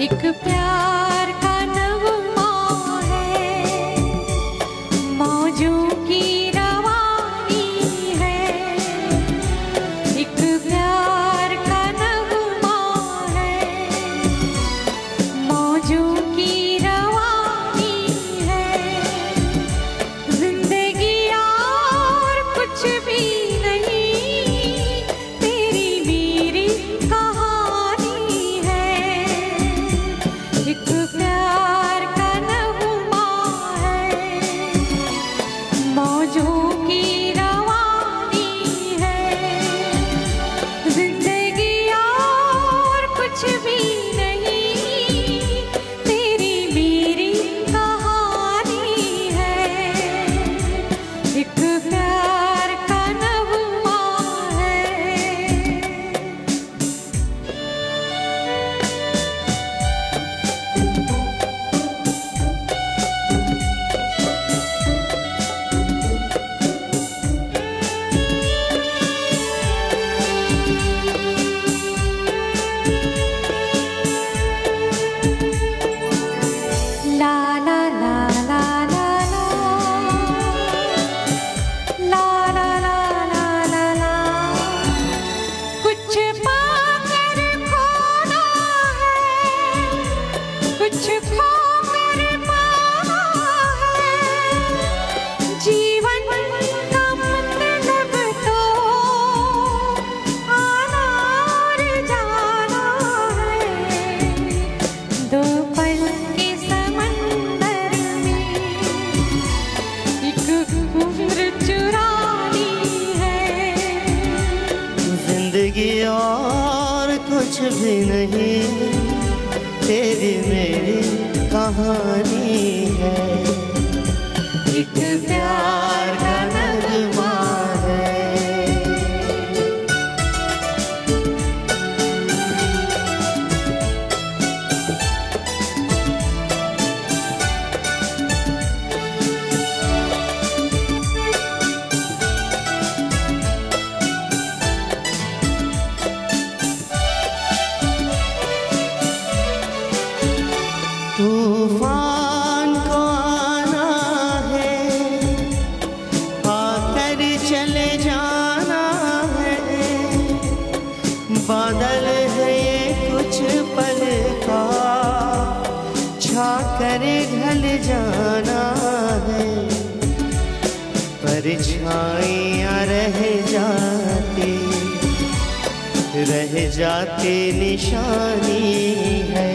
एक प्यार का नगमा है, मौजों की रवानी है। एक प्यार का नगमा है, मौजों की रवानी है। जिंदगी और कुछ भी नहीं, तेरी मेरी कहानी है। एक प्यार का नगमा है, मौजों की रवानी है। जिंदगी और कुछ भी नहीं, तेरी मेरी कहानी है। एक प्यार का नगमा है। ला ला ला ला ला ला, ला ला ला ला ला ला। कुछ पाकर खोना है, कुछ खोकर पाना है। जीवन का मतलब तो आना और जाना है। दो पल के समंदर में एक उम्र चुरानी है। जिंदगी और कुछ भी नहीं, तेरी मेरी कहानी है। एक प्यार का नगमा है। तूफान को आना है, आकर चले जाना है। बादल है ये कुछ पल का, छाकर ढल जाना है। परछाइयाँ रह जाती निशानी है।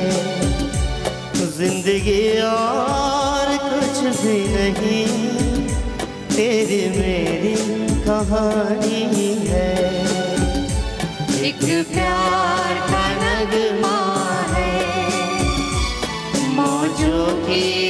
जिंदगी और कुछ भी नहीं, तेरी मेरी कहानी है। एक प्यार का नगमा है, मौजों की